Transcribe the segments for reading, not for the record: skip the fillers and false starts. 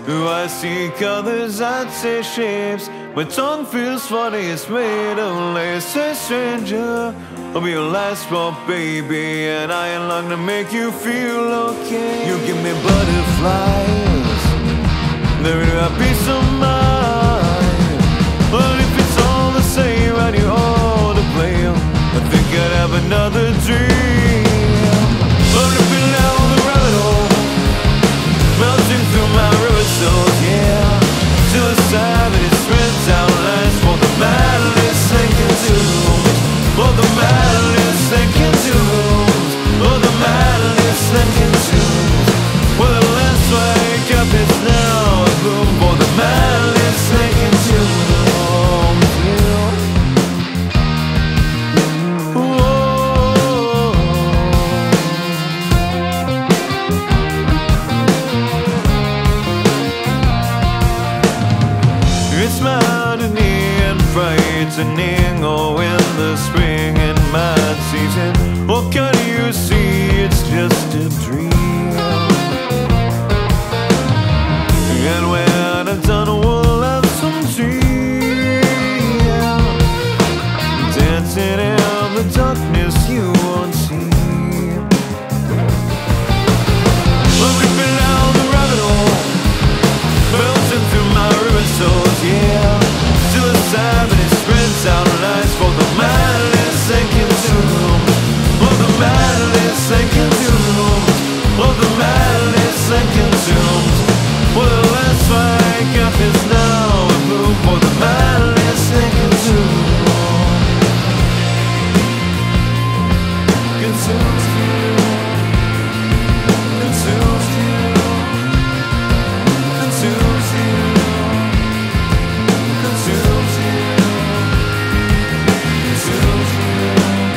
I see colors, I'd say shapes. My tongue feels funny, it's made of lace. A stranger, I'll be your last spot, baby, and I ain't long to make you feel okay. You give me butterflies, there is a peace of mind. But if it's all the same and you're all to blame, I think I'd have another dream. But if you know the rabbit hole, melting through my river souls, yeah. Till the time it spreads out lines for the madness sinking tombs. For the madness sinking tombs. For the madness sinking tombs. Well, the last wake up is now a boom. For the madness sinking tombs. It's maddening and frightening. Oh, in the spring and mad season, what can you see? It's just a dream. And when I'm done, we'll have some tea. Dancing in the darkness you won't see. But we've been down the rabbit hole, melting through my river souls, yeah. Till the time it spreads out lights for the madness sinking tombs. For the madness sinking tombs. For the madness sinking tombs. Well, the last wake up is now a move for the madness sinking tombs. Consumes you. Consumes you. Consumes you. Consumes you. Consumes you.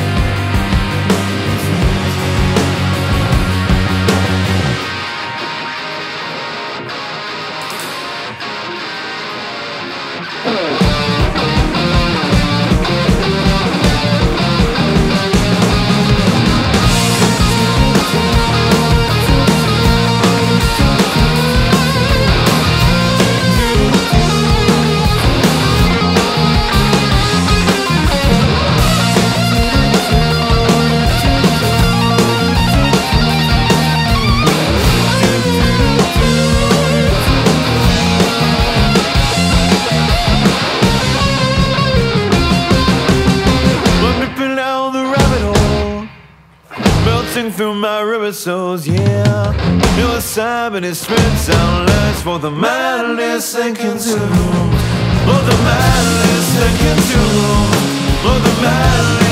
Through my river souls, yeah. Till the time it spreads out lights for the madness sinking tombs. For the madness sinking tombs. For the madness